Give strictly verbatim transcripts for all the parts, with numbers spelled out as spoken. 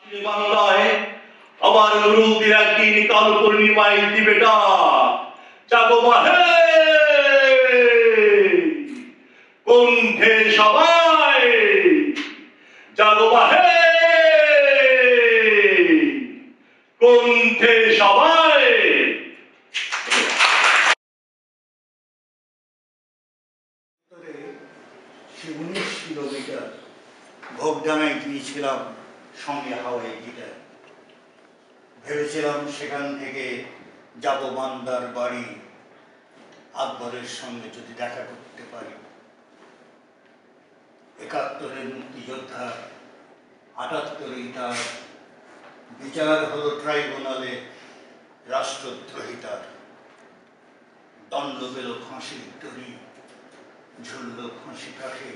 বাংলায় আবার নুরুদের একদিন কাল পূর্ণিমায় দিবে ডাক, জাগো বাহে কণ্ঠে সবাই, জাগো বাহে কণ্ঠে সবাই। উনিশ কিলোমিটার ভোগডাঙায় গিয়েছিলাম সঙ্গে হাওড়ে গিটার। ভেবেছিলাম সেখান থেকে যাব মান্দার বাড়ি, আকবরের সঙ্গে যদি দেখা করতে পারি। একাত্তরের মুক্তিযোদ্ধা, আটাত্তরে তার বিচার হলো ট্রাইব্যুনালে রাষ্ট্রদ্রোহিতার। দণ্ড পেল ফাঁসির দড়ি, ঝুলল ফাঁসি কাঠে।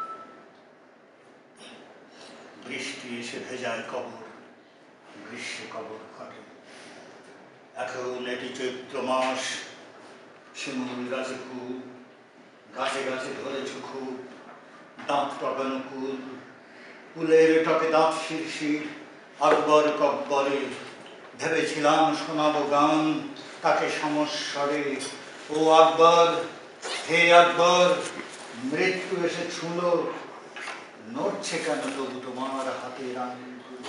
বৃষ্টি এসে ভেজায় কবর, গ্রীষ্মে কবর ফাটে। এখন এটি চৈত্র মাস, শিমুল গাছে ফুল, গাছে গাছে ধরেছে খুব, দাঁত টকানো ফুল, ফুলের টকে দাঁত শিরশির। আকবর কব্বরে ভেবেছিলাম শোনাবো গান তাকে সমস্বরে। ও আকবর, হে আকবর, মৃত্যু এসে ছুঁল, নড়ছে কেন তবু তোমার হাতের আঙুলগুলো?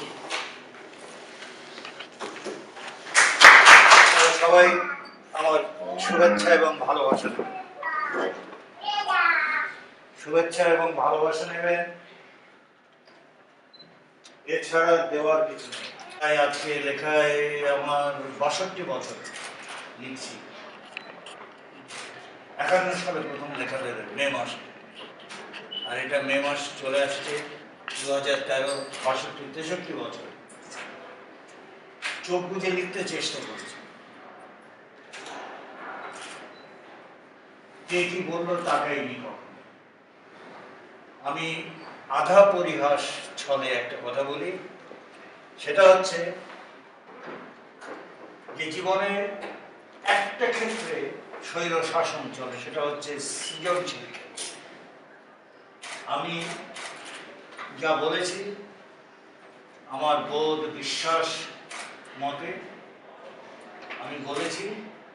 সবাই আমার শুভেচ্ছা এবং ভালোবাসা নেবেন, শুভেচ্ছা এবং ভালোবাসা নেবেন। এছাড়া দেওয়ার কিছু নেই। তাই আজকে লেখায় আমার বাষট্টি বছর লিখছি। একান্ন সালে প্রথম লেখা বের মে মাসে, আর এটা মে মাস চলে আসছে দু হাজার তেরো, বাষট্টি তেষট্টি বছর। চোখ বুঝে লিখতে চেষ্টা করছি। কে কি বললো তাকাইনি কখনো। আমি আধা পরিহাস ছলে একটা কথা বলি, সেটা হচ্ছে যে জীবনে একটা ক্ষেত্রে স্বৈর শাসন চলে, সেটা হচ্ছে সৃজনশীল ক্ষেত্রে। আমি যা বলেছি আমার বোধ বিশ্বাস মতে আমি বলেছি,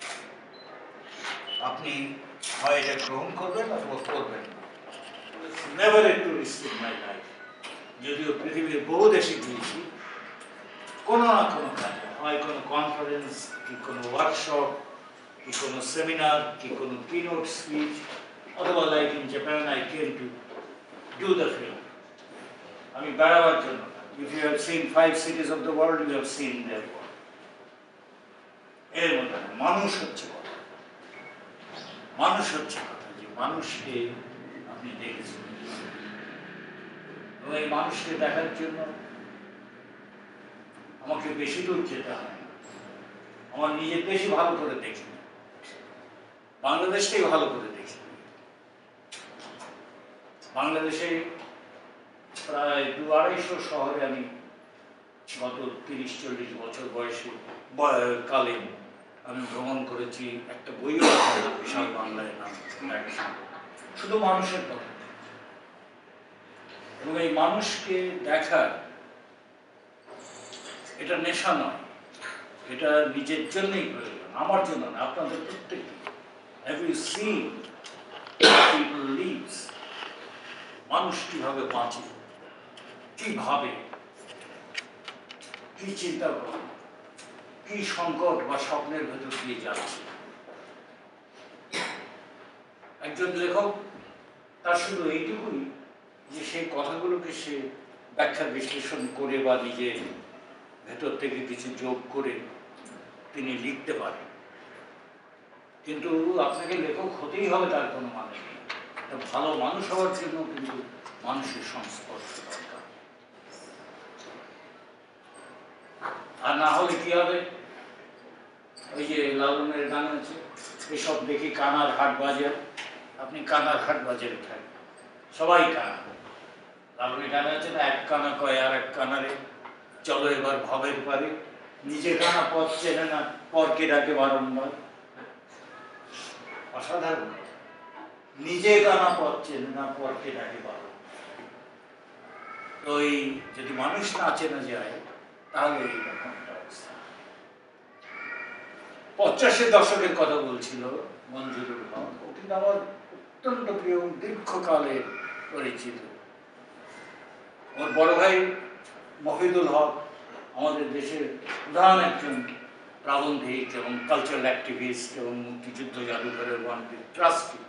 আপনি হয় এটা গ্রহণ করবেন অথবা করবেন না। Never a tourist in my life. যদিও পৃথিবীর বহু দেশে গিয়েছি, কোনো না কোনো কাজে, হয় কোনো কনফারেন্স কি কোনো ওয়ার্কশপ কি কোনো সেমিনার কি কোনো কিনোট স্পিচ, অথবা like in Japan I came to do the film. আমি বেড়াবার জন্য। If you have seen five cities of the world, you have seen their world. এর মধ্যে মানুষ হচ্ছে কথা, মানুষ হচ্ছে কথা, যে মানুষকে আপনি দেখেছেন। এবং এই মানুষকে দেখার জন্য আমাকে বেশি দূর যেতে হয় না। আমার নিজের দেশই ভালো করে দেখি, বাংলাদেশটাই ভালো করে দেখি। বাংলাদেশে প্রায় দু আড়াইশো শহরে আমি গত তিরিশ চল্লিশ বছর বয়সে কালে আমি ভ্রমণ করেছি। একটা বইও আছে বিশাল বাংলায় নাম, শুধু মানুষের কথা। এবং এই মানুষকে দেখার এটা নেশা নয়, এটা নিজের জন্যই প্রয়োজন, আমার জন্য না, আপনাদের প্রত্যেককে। Have you seen how people lives? মানুষ কিভাবে বাঁচে, কিভাবে, কি চিন্তা করে, কি সংকট বা স্বপ্নের ভেতর দিয়ে যাচ্ছে। একজন লেখক তার শুধু এইটুকুই যে সেই কথাগুলোকে সে ব্যাখ্যা বিশ্লেষণ করে বা নিজের ভেতর থেকে কিছু যোগ করে তিনি লিখতে পারেন। কিন্তু আপনাকে লেখক হতেই হবে তার কোনো মানে নেই। ভালো মানুষ হওয়ার জন্য কিন্তু মানুষের সংস্পর্শ দরকার। আর না হলে কি হবে, ওই যে লালনের গান আছে, এসব দেখি কানার হাট বাজার। আপনি কানার হাট বাজারে থাকেন, সবাই কানা। লালনের গান আছে না, এক কানা কয় আর এক কানারে, চলো এবার ভবের পারে, নিজে কানা পথ চেনে না, পরকে ডাকে বারংবার। অসাধারণ। নিজে কানা পথ চেনে না, পরকে ডাকে বারংবার। তো এই যদি মানুষ না চেনা যায় তাহলে এইরকম একটা অবস্থা। পঞ্চাশের দশকের কথা বলছিল মঞ্জুরুল হক, ও কিন্তু আমার অত্যন্ত প্রিয়, দীর্ঘকালের পরিচিত। ওর বড় ভাই মফিদুল হক আমাদের দেশের প্রধান একজন প্রাবন্ধিক এবং কালচারাল অ্যাক্টিভিস্ট এবং মুক্তিযুদ্ধ জাদুঘরের ওয়ান ট্রাস্টি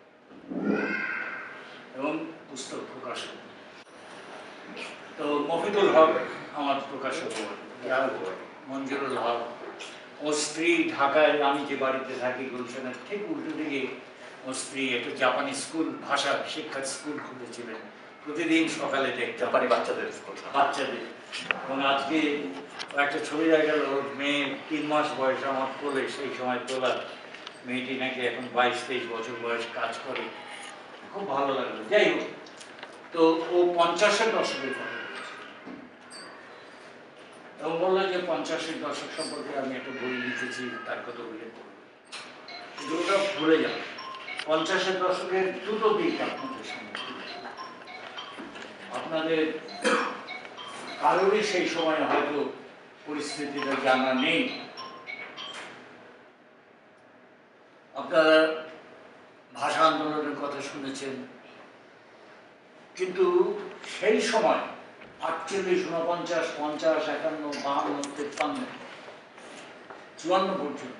এবং পুস্তক প্রকাশক। তো মফিদুল হক আমার প্রকাশক, মঞ্জুরুল হক ওর স্ত্রী ঢাকায়, আমি যে বাড়িতে থাকি গুলশানের ঠিক উল্টো দিকে ওর স্ত্রী একটা জাপানি স্কুল, ভাষা শিক্ষার স্কুল খুলেছিলেন। প্রতিদিন সকালে দেখতাম বাচ্চাদের বাচ্চাদের এবং আজকে একটা ছবি দেখা গেল, ওর মেয়ে তিন মাস বয়স আমার কোলে, সেই সময় তোলা মেয়েটি নাকি এখন বাইশ তেইশ বছর বয়স কাজ করে, খুব ভালো লাগলো। যাই হোক, তো ও পঞ্চাশের দশকের কথা বলছে এবং বললো যে পঞ্চাশের দশক সম্পর্কে আমি একটা বই লিখেছি, তার কথা উল্লেখ করবো, কিন্তু ওটা ভুলে যাও। পঞ্চাশের দশকের দুটো দিক আপনাদের সামনে, আপনাদের কারোরই সেই সময় হয়তো পরিস্থিতিটা জানা নেই। আপনারা ভাষা আন্দোলনের কথা শুনেছেন, কিন্তু সেই সময় আটচল্লিশ, উনপঞ্চাশ, পঞ্চাশ, একান্ন, বাহান্ন, তেপ্পান্ন, চুয়ান্ন পর্যন্ত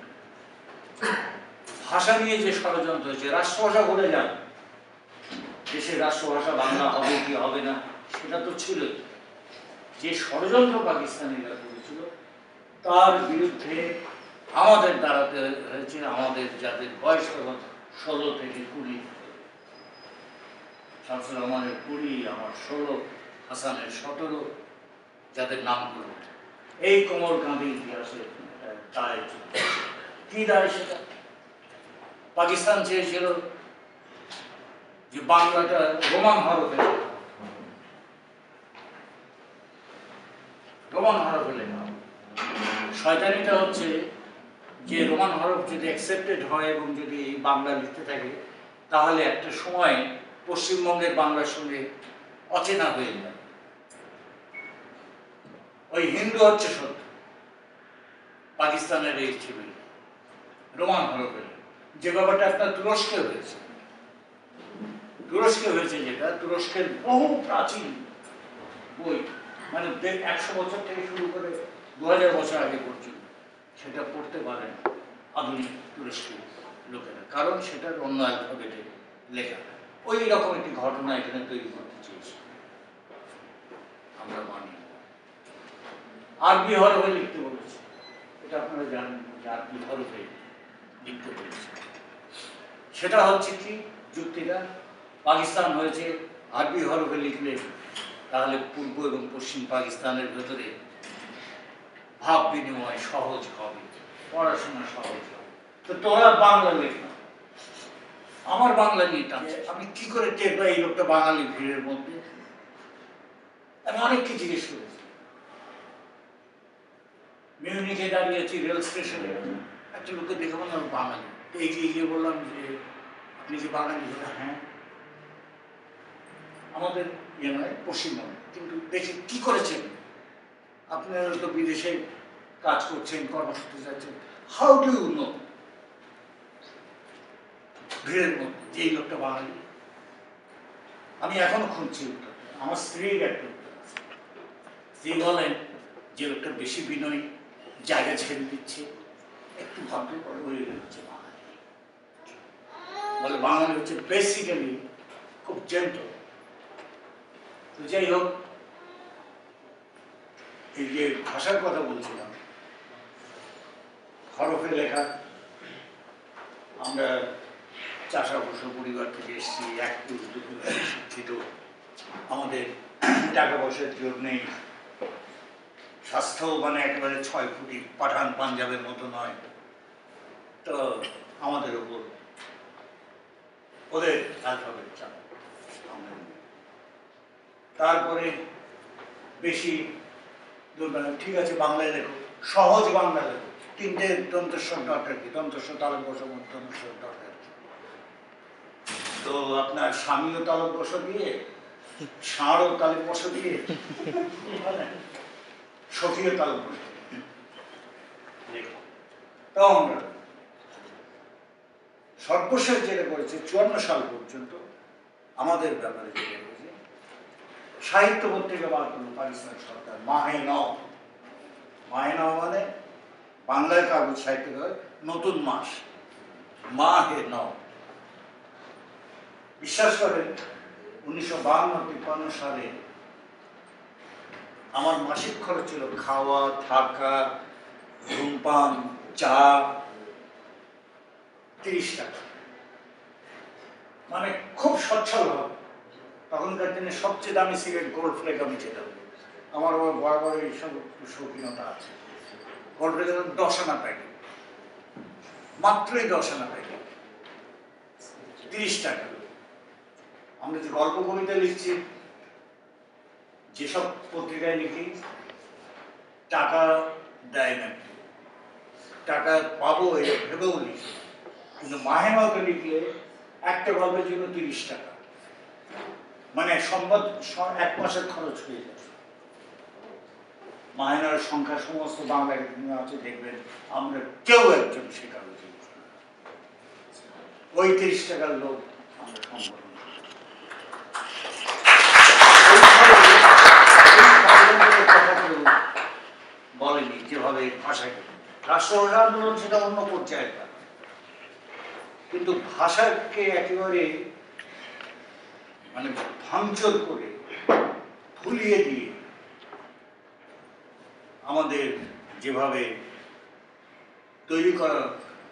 ভাষা নিয়ে যে ষড়যন্ত্র হয়েছে, রাষ্ট্রভাষা বলে যান, দেশের রাষ্ট্রভাষা বাংলা হবে কি হবে না সেটা তো ছিল, যে ষড়যন্ত্র পাকিস্তানিরা করেছিল তার বিরুদ্ধে আমাদের দাঁড়াতে হয়েছে। আমাদের যাদের বয়স তখন ষোলো থেকে কুড়ি, শামসুল রহমানের কুড়ি, আমার ষোলো, হাসানের সতেরো, যাদের নাম করল, এই কোমর কাঁধে ইতিহাসে দায়। কি দায় সেটা? পাকিস্তান চেয়েছিল যে বাংলাটা রোমান হরফে, রোমান হরফে লেখা। শয়তানিটা হচ্ছে যে রোমান হরফ যদি অ্যাকসেপ্টেড হয় এবং যদি বাংলা লিখতে থাকে, তাহলে একটা সময় পশ্চিমবঙ্গের বাংলার সঙ্গে অচেনা হয়ে যায়। ওই হিন্দু হচ্ছে সত্য, পাকিস্তানের এই ছিল রোমান হরফে, যে ব্যাপারটা আপনার তুরস্কে হয়েছে। তুরস্কে হয়েছে যেটা, তুরস্কের বহু প্রাচীন বই, মানে একশো বছর থেকে শুরু করে দু হাজার বছর আগে পর্যন্ত, সেটা পড়তে পারে না আধুনিক তুরস্কের লোকেরা, কারণ সেটার অন্য অ্যালফাবেটে লেখা। ওই রকম একটি ঘটনা এখানে তৈরি করতে চেয়েছে, আমরা মানি। আরবি হরফে লিখতে বলেছে, এটা আপনারা জানেন যে আরবি হরফে লিখতে বলেছে। সেটা হচ্ছে কি যুক্তিটা, পাকিস্তান হয়েছে আরবি হরফে লিখলে তাহলে পূর্ব এবং পশ্চিম পাকিস্তানের ভেতরে ভাব বিনিময় সহজ হবে, পড়াশোনা সহজ হবে। তো তোরা বাংলা লেখ না, আমার বাংলা নিয়ে টানছে। আমি কি করে টের পাই এই লোকটা বাঙালি ভিড়ের মধ্যে? আমি অনেককে জিজ্ঞেস করেছি। মিউনিকে দাঁড়িয়েছি রেল স্টেশনে, একটা লোককে দেখে বললাম বাঙালি, এগিয়ে গিয়ে বললাম যে আপনি কি বাঙালি? বলে হ্যাঁ, আমাদের ইয়ে নয়, পশ্চিমবঙ্গে। কিন্তু দেখি কি করেছেন আপনারা, তো বিদেশে কাজ করছেন, কর্মসূত্রে যাচ্ছেন, হাউ ডু ইউ নো ভিড়ের মধ্যে যে এই লোকটা বাঙালি? আমি এখনো খুঁজছি উত্তর। আমার স্ত্রীর একটা উত্তর আছে, স্ত্রী বলেন যে লোকটা বেশি বিনয়ী, জায়গা ছেড়ে দিচ্ছে, একটু ভাবতে পরে ওই হচ্ছে বাঙালি। বলে বাঙালি হচ্ছে বেসিক্যালি খুব জেন্টল। তো যাই হোক, এই যে ভাষার কথা বলছিলাম, হরফে লেখা, আমরা চাষাবাস পরিবার থেকে এসেছি, এক পুরুষ দুপুর শিক্ষিত, আমাদের টাকা পয়সার জোর নেই, স্বাস্থ্য মানে একেবারে ছয় ফুটি পাঠান পাঞ্জাবের মতো নয়। তো আমাদের ওপর ওদের অ্যালফাবেট চাপ। তারপরে বেশি ঠিক আছে বাংলায় লেখো, সহজ বাংলা লেখো, তিনটে দন্তস্বর দরকার কি, দন্তস্বর তালব বসা, দন্তস্বর দরকার কি? তো আপনার স্বামীও তালব বসা দিয়ে, ষাঁড়ও তালব বসা দিয়ে, সক্রিয় কাল করে তখন সর্বশেষ যেটা করেছে চুয়ান্ন সাল পর্যন্ত আমাদের ব্যাপারে যেটা করেছে সাহিত্য পত্রিকা বার করলো পাকিস্তান সরকার মাহে ন মাহে ন মানে বাংলায় কাগজ সাহিত্য নতুন মাস মাহে ন বিশ্বাস করেন উনিশশো বাহান্ন তিপ্পান্ন সালে আমার মাসিক খরচ ছিল খাওয়া থাকা ধূমপান চা তিরিশ টাকা মানে খুব সচ্ছল হবে তখনকার দিনে সবচেয়ে দামি সিগারেট গোল্ড ফ্লেক আমি খেতাম আমার আবার বড় বড় এইসব শৌখিনতা আছে গোল্ড ফ্লেক দশ আনা প্যাকেট মাত্রই দশ আনা প্যাকেট তিরিশ টাকা আমরা যে গল্প কবিতা লিখছি যেসব পত্রিকায় লিখি টাকা দেয় না টাকা পাবো এটা ভেবেও লিখি কিন্তু মাহে নতে লিখলে একটা গল্পের জন্য তিরিশ টাকা মানে সম্বাদ এক মাসের খরচ হয়ে যায় মাহেনার সংখ্যা সমস্ত বাংলায় আছে দেখবেন আমরা কেউ একজন সে কাগজে ওই তিরিশ টাকার লোক আমরা সম্বোধন বলেনি যেভাবে ভাষায় রাষ্ট্রভাষা আন্দোলন সেটা অন্য পর্যায়ে কিন্তু ভাষাকে একেবারে মানে ভাঙচুর করে ভুলিয়ে দিয়ে আমাদের যেভাবে তৈরি করার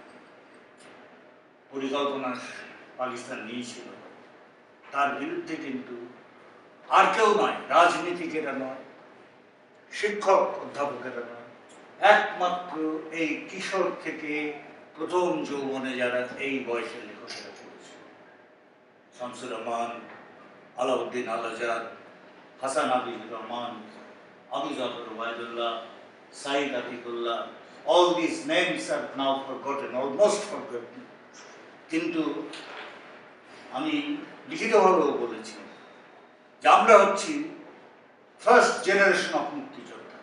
পরিকল্পনা পাকিস্তান নিয়েছিল তার বিরুদ্ধে কিন্তু আর কেউ নয় রাজনীতিকেরা নয় শিক্ষক অধ্যাপকেরা নয় একমাত্র এই কিশোর থেকে প্রথম যৌবনে যারা এই বয়সের লেখকেরা করেছে শামসুর রহমান আলাউদ্দিন আল Azad Hasan Abidur Rahman Abu Zafar Obaidullah Saeed Atiqullah all these names are now forgotten almost forgotten কিন্তু আমি লিখিতভাবেও বলেছি যে আমরা হচ্ছি ফার্স্ট জেনারেশন অফ মুক্তিযোদ্ধা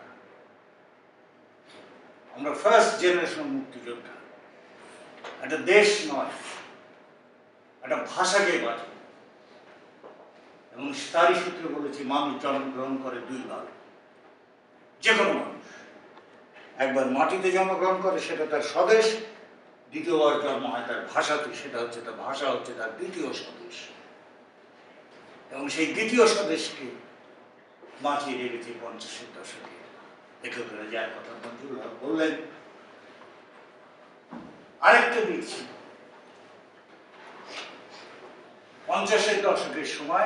আমরা ফার্স্ট জেনারেশন অফ মুক্তিযোদ্ধা একটা দেশ নয় একটা ভাষাকে বাঁচে এবং তারই সূত্রে বলেছি মানুষ জন্মগ্রহণ করে দুইবার যে কোনো মানুষ একবার মাটিতে জন্মগ্রহণ করে সেটা তার স্বদেশ দ্বিতীয়বার জন্ম হয় তার ভাষাতে সেটা হচ্ছে তার ভাষা হচ্ছে তার দ্বিতীয় স্বদেশ এবং সেই দ্বিতীয় স্বদেশকে বাঁচিয়ে রেখেছে পঞ্চাশের দশকে লেখকেরা যার কথা মঞ্জুর বললেন আরেকটা দিক ছিল পঞ্চাশের দশকের সময়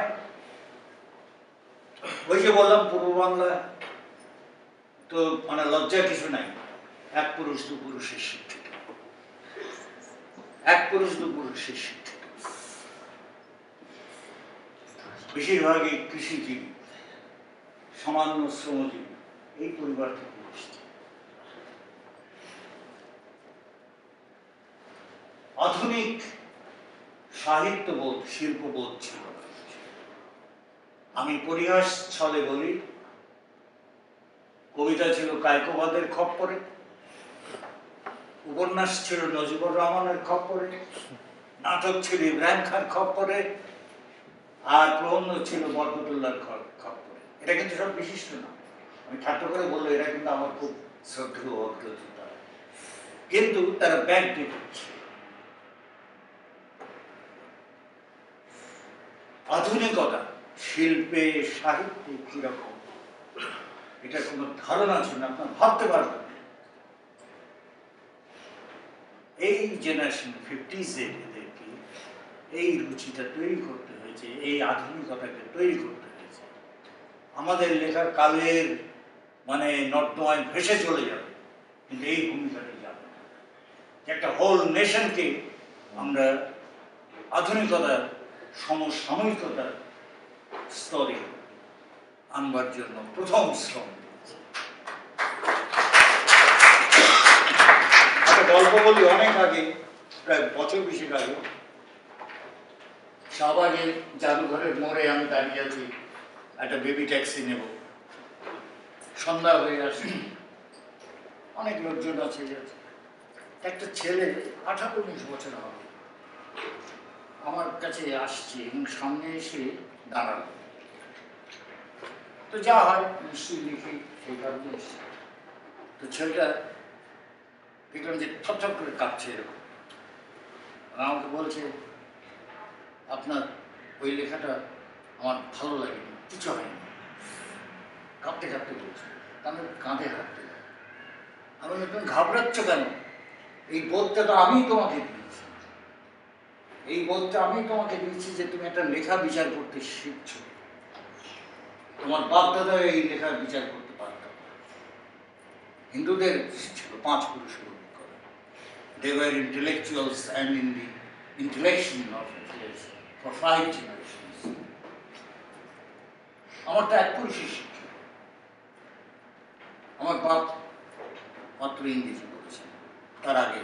ওই যে বললাম পূর্ব বাংলা তো মানে লজ্জা কিছু নাই এক পুরুষ দু পুরুষের শিক্ষিত এক পুরুষ দু পুরুষের শিক্ষিত বেশিরভাগই কৃষিজীবী সামান্য শ্রমজীবী এই পরিবার থেকে এসেছে আধুনিক সাহিত্যবোধ শিল্পবোধ ছিল আমি পরিহাস ছলে বলি কবিতা ছিল কায়কোবাদের খপ্পরে উপন্যাস ছিল নজিবুর রহমানের খপ্পরে নাটক ছিল ইব্রাহিম খান খপ্পরে আর প্রবন্ধ ছিল বরকতুল্লাহর খপ্পরে এটা কিন্তু সব বিশিষ্ট না আমি ঠাট্টা করে বললো এরা কিন্তু আমার খুব শ্রদ্ধেয় অগ্রযোদ্ধা কিন্তু তারা ব্যাক ডেটেড আধুনিকতা শিল্পে সাহিত্যে কিরকম এটা কোনো ধারণা ছিল না আপনার ভাবতে পারবেন এই জেনারেশন ফিফটিজে এদেরকে এই রুচিটা তৈরি করতে হয়েছে এই আধুনিকতাকে তৈরি করতে হয়েছে আমাদের লেখার কালের মানে নর্দমায় ভেসে চলে যাবে কিন্তু এই ভূমিকাটা যাবে না একটা হোল নেশনকে আমরা আধুনিকতার সমসাময়িকতার স্তরে আনবার জন্য প্রথম শ্রম একটা গল্প বলি অনেক আগে প্রায় বছর বিশেক আগে শাহবাগের জাদুঘরের মোড়ে আমি দাঁড়িয়ে আছি একটা বেবি ট্যাক্সি নেব সন্ধ্যা হয়ে আসে, অনেক লোকজন আছে, একটা ছেলে আঠারো উনিশ বছর হবে আমার কাছে আসছে এবং সামনে এসে দাঁড়ালো। তো যা হয় নিশ্চয়ই লিখি, সেই কারণে এসছে। তো ছেলেটা দেখলাম যে থপথপ করে কাঁপছে এরকম। আমাকে বলছে, আপনার ওই লেখাটা আমার ভালো লাগেনি, কিছু হয়নি, কাঁপতে কাঁপতে বলছে। আমি কাঁধে হাত দিলাম। আমি তুমি ঘাবড়াচ্ছ কেন? এই বোধটা তো আমি তোমাকে দিয়েছি, এই বোধটা আমি তোমাকে দিয়েছি যে তুমি একটা লেখা বিচার করতে শিখছো। তোমার বাপ দাদা এই লেখার বিচার করতে পারত। হিন্দুদের ছিল পাঁচ পুরুষের করে। They were intellectuals and in the intellection of affairs for five generations. আমার তো এক পুরুষের শিক্ষা। আমার বাপ মাত্র ইংরেজি পড়েছেন, তার আগে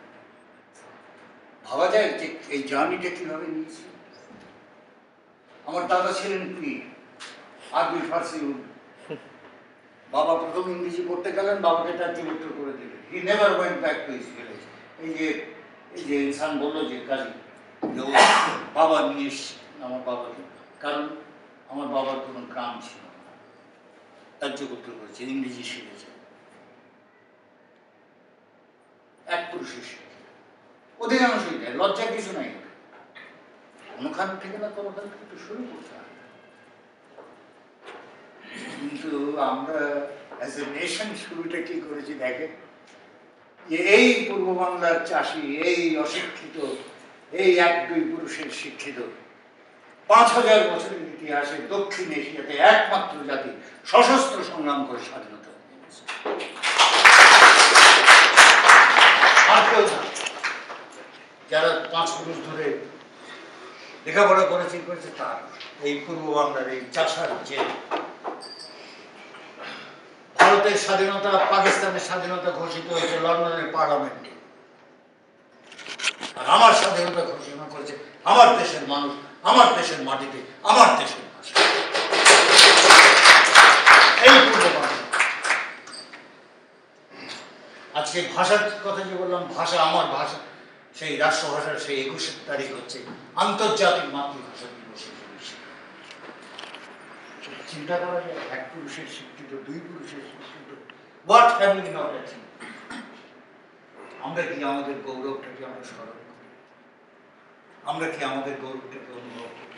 ভাবা যায় যে এই জার্নিটা কিভাবে নিয়েছি। আমার দাদা ছিলেন পীর, আরবি ফার্সি উর্দু। বাবা প্রথম ইংরেজি পড়তে গেলেন, বাবাকে তার চরিত্র করে দিলেন। He never went back to his village. এই যে এই যে ইনসান বললো যে কাজী যে বাবা নিয়ে এসছে আমার বাবাকে, কারণ আমার বাবার কোনো গ্রাম ছিল না, তার চরিত্র করেছে, ইংরেজি শিখেছে। এক পুরুষের শিক্ষা, অধিকাংশই দেয়, লজ্জা কিছু নাই। কোনোখান থেকে না কোনোখান থেকে তো শুরু করতে হয়। কিন্তু আমরা অ্যাজ এ নেশন শুরুটা কি করেছি দেখেন, যে এই পূর্ব বাংলার চাষি, এই অশিক্ষিত, এই এক দুই পুরুষের শিক্ষিত, পাঁচ হাজার বছরের ইতিহাসে দক্ষিণ এশিয়াতে একমাত্র জাতি সশস্ত্র সংগ্রাম করে স্বাধীনতা পেয়েছে। আর কেউ না, যারা পাঁচ পুরুষ ধরে লেখাপড়া করেছে করেছে তার এই পূর্ব বাংলার এই চাষার যে ভারতের স্বাধীনতা, পাকিস্তানের স্বাধীনতা ঘোষিত হয়েছে লন্ডনের পার্লামেন্টে, আর আমার স্বাধীনতা ঘোষণা করেছে আমার দেশের মানুষ, আমার দেশের মাটিতে, আমার দেশের ভাষা। এই পূর্ব বাংলা। আজকে ভাষার কথা যে বললাম, ভাষা আমার ভাষা, সেই রাষ্ট্রভাষার সেই একুশের তারিখ হচ্ছে আন্তর্জাতিক মাতৃভাষা দিবস। চিন্তা করা যায়, এক পুরুষের শিক্ষিত, দুই পুরুষের শিক্ষিত, what have we not achieved? আমরা কি আমাদের গৌরবটাকে আমরা স্মরণ করি? আমরা কি আমাদের গৌরবটাকে অনুভব করি?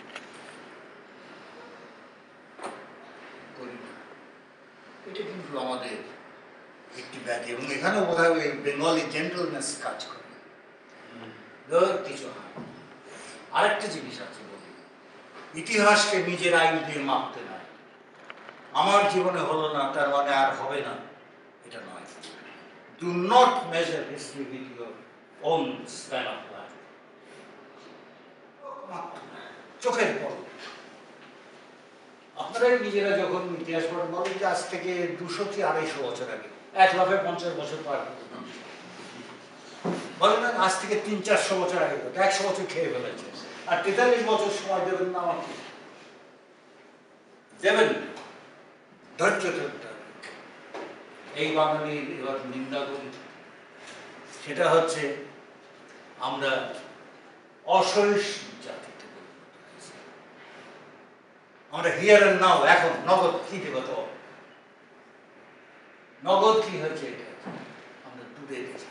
করি না। এটা কিন্তু আমাদের একটি ব্যাধি, এবং এখানেও বোধ হয় বেঙ্গলি জেন্টলনেস কাজ করে। কিছু হয়। আরেকটা জিনিস আছে, বলি, ইতিহাসকে নিজের আইন দিয়ে মাপতে নয়। আমার জীবনে হলো না তার মানে আর হবে না, এটা নয়। Do not measure history with your own span of life. চোখের পর আপনারা নিজেরা যখন ইতিহাস পড়েন বলেন যে আজ থেকে দুশো কি আড়াইশো বছর আগে, এক লাখে পঞ্চাশ বছর পার বলে না, আজ থেকে তিন চারশো বছর আগে, একশো বছর খেয়ে ফেলেছে, আর তেতাল্লিশ বছর সময় দেবেন না আমাকে? দেবেন, ধৈর্য ধরতে হবে। এই বাঙালি এবার নিন্দা করি, সেটা হচ্ছে আমরা অসহিষ্ণু জাতিতে পরিণত হয়েছি। আমরা হিয়ার এন্ড নাও, এখন নগদ কি দেব, তো নগদ কি হয়েছে এটা আমরা দূরে দেখি,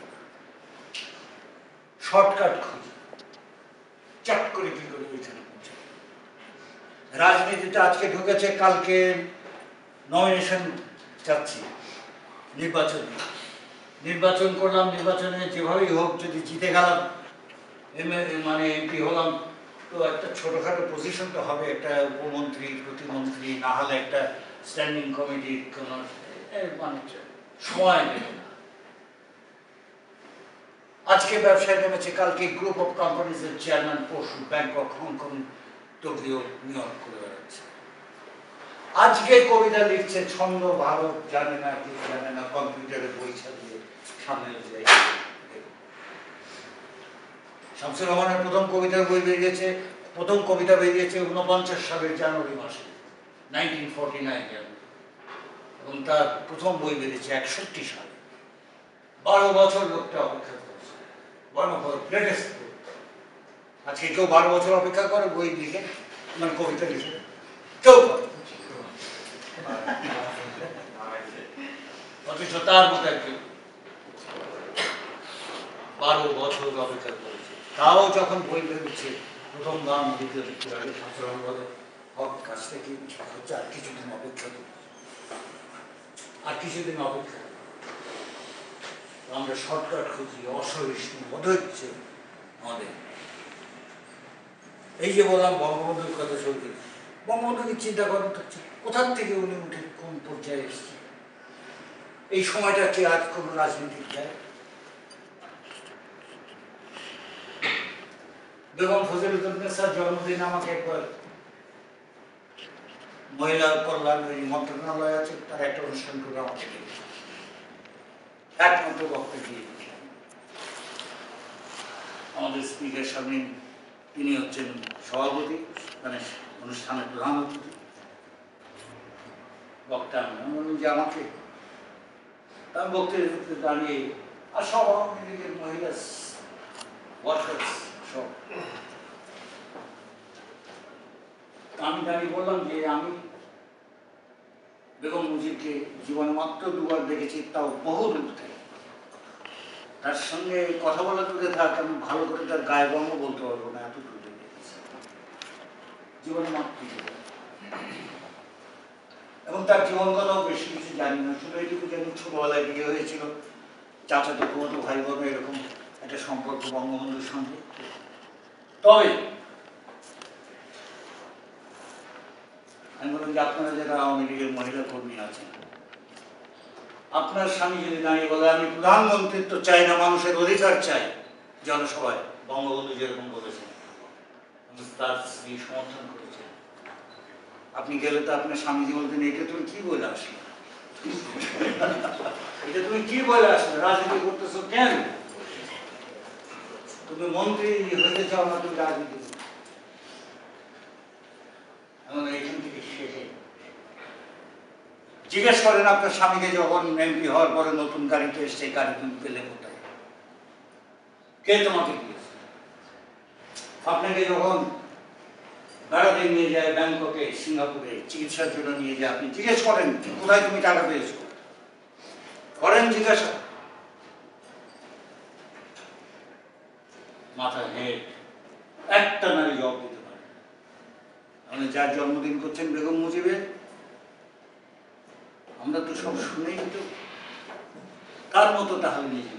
শর্টকাট খুঁজি, চট করে কি করে ওইখানে পৌঁছে। রাজনীতিতে আজকে ঢুকেছে, কালকে নমিনেশন চাচ্ছি, নির্বাচন নির্বাচন করলাম, নির্বাচনে যেভাবেই হোক যদি জিতে গেলাম, মানে এমপি হলাম, তো একটা ছোটখাটো পজিশন তো হবে, একটা উপমন্ত্রী, প্রতিমন্ত্রী, না হলে একটা স্ট্যান্ডিং কমিটির কোনো মানে সময় নেবে না। আজকে ব্যবসায় নেমেছে, কালকে গ্রুপ অফ কোম্পানিজের চেয়ারম্যান, পরশু ব্যাংকক, হংকং, টোকিও নিয়োগ করে বেড়াচ্ছে। আজকে কবিতা লিখছে, ছন্দ ভালো জানে না, কিছু জানে না, কম্পিউটারে বই ছাড়িয়ে সামনে যায়। শামসুল রহমানের প্রথম কবিতার বই বেরিয়েছে, প্রথম কবিতা বেরিয়েছে উনপঞ্চাশ সালের জানুয়ারি মাসে, নাইনটিন ফর্টি নাইন জানুয়ারি। এবং তার প্রথম বই বেরিয়েছে একষট্টি সালে। বারো বছর লোকটা অপেক্ষা করেছে, ওয়ান অফ আওয়ার গ্রেটেস্ট। আজকে কেউ বারো বছর অপেক্ষা করে বই লিখে, মানে কবিতা লিখে? কেউ করে। অথচ তার মতো একজন বারো বছর অপেক্ষা করেছে। তাও যখন বই বেরোচ্ছে, প্রথম দাম দ্বিতীয় দ্বিতীয় আগে সাধারণ বলে হক কাছ থেকে হচ্ছে আর কিছুদিন অপেক্ষা করি, আর কিছুদিন অপেক্ষা করি। আমরা শর্টকাট খুঁজি, অসহিষ্ণু, অধৈর্য আমাদের। এই যে বললাম বঙ্গবন্ধুর কথা চলবে, বঙ্গবন্ধুকে চিন্তা করেন তো, কোথার থেকে উনি উঠে কোন পর্যায়ে এসেছে। এই সময়টা কি আজ কোনো রাজনীতিক যায়? বেগম ফজিলাতুন্নেসার জন্মদিন আমাকে একবার মহিলা কল্যাণ মন্ত্রণালয় আছে, তার একটা অনুষ্ঠান করে আমাকে একমাত্র বক্তব্য দিয়ে আমাদের স্পিকার সামনে, তিনি হচ্ছেন সভাপতি, মানে অনুষ্ঠানের প্রধান অতিথি বক্তা। আমি বললাম যে আমাকে, তার বক্তব্যে দাঁড়িয়ে আর সব আওয়ামী লীগের মহিলা ওয়ার্কার্স সব, আমি দাঁড়িয়ে বললাম যে আমি বেগম মুজিবকে জীবনে মাত্র দুবার দেখেছি, তাও বহু দূর থেকে। তার সঙ্গে কথা বলা দূরে থাক, আমি ভালো করে তার গায়ে বঙ্গ বলতে পারবো না, এত দূরে দেখেছি জীবনে মাত্র। এবং তার জীবন কথাও বেশি কিছু জানি না, শুধু এইটুকু জানি ছোটবেলায় বিয়ে হয়েছিল, চাচাতো কুমাতো ভাই বোন এরকম একটা সম্পর্ক বঙ্গবন্ধুর সঙ্গে। তবে আমি বললাম যে আপনারা যারা আওয়ামী লীগের মহিলা কর্মী আছেন, আপনার স্বামী যদি দাঁড়িয়ে বলে আমি প্রধানমন্ত্রিত্ব চাই না, মানুষের অধিকার চাই, জনসভায় বঙ্গবন্ধু যেরকম বলেছেন, তার স্ত্রী সমর্থন করেছেন, আপনি গেলে তো আপনার স্বামীজি বলতেন এটা তুমি কি বলে আসলে, এটা তুমি কি বলে আসলে, রাজনীতি করতেছো কেন, তুমি মন্ত্রী হতে চাও না, তুমি রাজনীতি। এমন এইখান থেকে শেখে। জিজ্ঞেস করেন আপনার স্বামীকে যখন এমপি হওয়ার পরে নতুন গাড়িতে এসছে, গাড়ি তুমি পেলে কোথায়, কে তোমাকে দিয়েছে? আপনাকে যখন বেড়াতে নিয়ে যায় ব্যাংককে, সিঙ্গাপুরে চিকিৎসার জন্য নিয়ে যায়, আপনি জিজ্ঞেস করেন কোথায় তুমি টাকা পেয়েছো, করেন জিজ্ঞাসা? মাথা হেড একটা নারী জবাব দিতে পারে। মানে যার জন্মদিন করছেন বেগম মুজিবের, আমরা তো সব শুনেই তো তার মতো তাহলে নিজে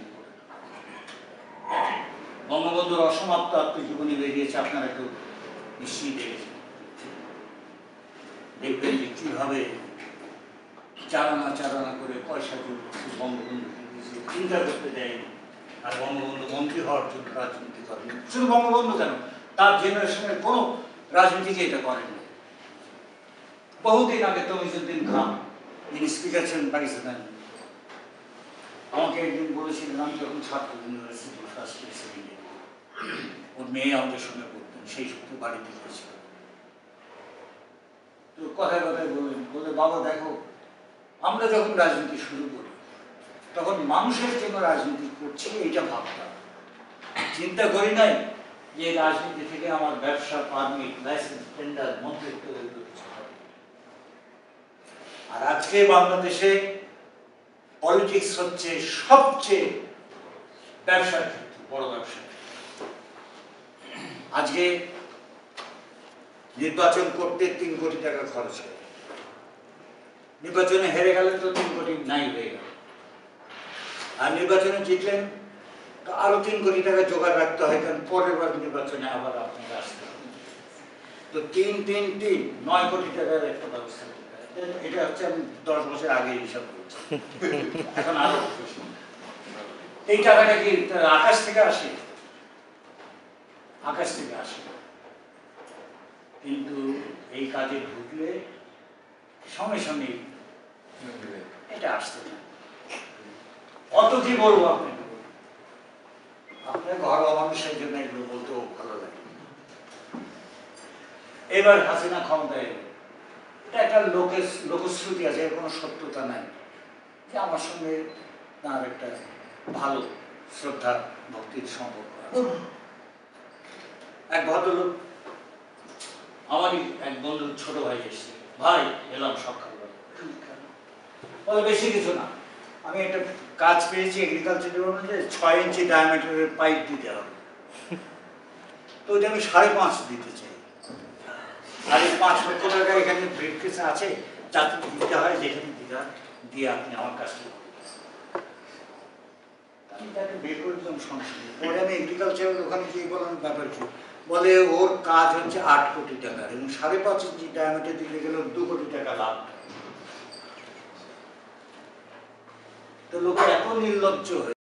বঙ্গবন্ধুর অসমাপ্ত আত্মজীবনী বেরিয়েছে, আপনারা কেউ নিশ্চয়ই দেখেছেন। দেখবেন যে কিভাবে চারানা চারানা করে পয়সা বঙ্গবন্ধু চিন্তা করতে দেয়নি, আর বঙ্গবন্ধু মন্ত্রী হওয়ার জন্য রাজনীতি করেন। শুধু বঙ্গবন্ধু কেন, তার জেনারেশনের কোনো রাজনীতিকে এটা করেনি। বহুদিন আগে তমিজুদ্দিন খান, যিনি স্পিকার ছিলেন পাকিস্তান, আমাকে একদিন বলেছিলেন, আমি যখন ছাত্র university first year second year, ওর মেয়ে আমাদের সঙ্গে পড়তেন, সেই সূত্রে বাড়িতে গিয়েছিল। তো কথায় কথায় বললেন, বলে বাবা দেখো, আমরা যখন রাজনীতি শুরু করি তখন মানুষের জন্য রাজনীতি করছি এইটা ভাবতাম, চিন্তা করি নাই যে রাজনীতি থেকে আমার ব্যবসা, পারমিট, লাইসেন্স, টেন্ডার, মন্ত্রিত্ব এগুলো কিছু হবে। আর আজকে বাংলাদেশে পলিটিক্স হচ্ছে সবচেয়ে ব্যবসার ক্ষেত্রে বড় ব্যবসা। আজকে নির্বাচন করতে তিন কোটি টাকা খরচ হয়, নির্বাচনে হেরে গেলে তো তিন কোটি নাই হয়ে গেল, আর নির্বাচনে জিতলেন তো আরো তিন কোটি টাকা জোগাড় রাখতে হয়, কারণ পরের বার নির্বাচনে আবার আপনাকে আসতে হবে। তো তিন তিন তিন নয় কোটি টাকার একটা ব্যবস্থা করতে হয়। এটা হচ্ছে আমি দশ বছর আগে হিসাব করছি, এখন আরো এই টাকাটা কি আকাশ থেকে আসে? আকাশ থেকে আসে, কিন্তু এই কাজে ঢুকলে সঙ্গে সঙ্গে এটা আসতে না। অত কি বলবো আপনাকে, আপনার ঘরোয়া মানুষের জন্য এগুলো বলতেও ভালো লাগে। এবার হাসিনা ক্ষমতায় এলো, এটা একটা লোকের লোকশ্রুতি আছে, এর কোনো সত্যতা নাই, যে আমার সঙ্গে তার একটা ভালো শ্রদ্ধা ভক্তির সম্পর্ক আছে। এক ভদ্রলোক, আমারই এক বন্ধুর ছোট ভাই এসেছে, ভাই এলাম সকালবেলা, বলে বেশি কিছু না, আমি একটা কাজ পেয়েছি এগ্রিকালচার ডিপার্টমেন্টে, ছয় ইঞ্চি ডায়ামিটারের পাইপ দিতে হবে, তো ওইটা আমি সাড়ে পাঁচ দিতে চাই। আর এই পাঁচ লক্ষ টাকা এখানে ব্রিফকেসে আছে, যাতে দিতে হয় যেখানে দিতে হয়, দিয়ে আপনি আমার কাছ থেকে আমি তাকে বের করে দিলাম সংসদে। পরে আমি এগ্রিকালচারের ওখানে গিয়ে বললাম ব্যাপার কি, বলে ওর কাজ হচ্ছে আট কোটি টাকার এবং সাড়ে পাঁচ ইঞ্চি ডায়ামিটার দিতে গেলে দু কোটি টাকা লাভ। তো লোকে এত নির্লজ্জ হয়ে